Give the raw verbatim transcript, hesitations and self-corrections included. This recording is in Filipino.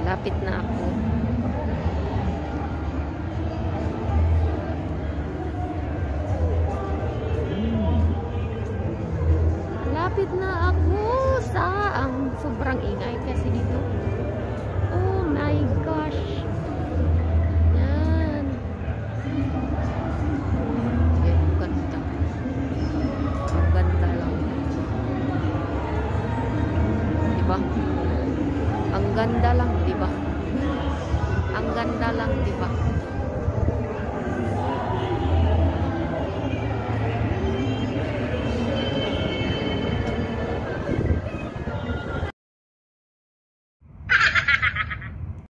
Lapit na ako. Lapit na ako sa ang sobrang ingay kasi dito. Oh my gosh. Yan. Yan, ganda. Ang ganda lang. Diba? Ang ganda lang, diba? Ang ganda lang, diba?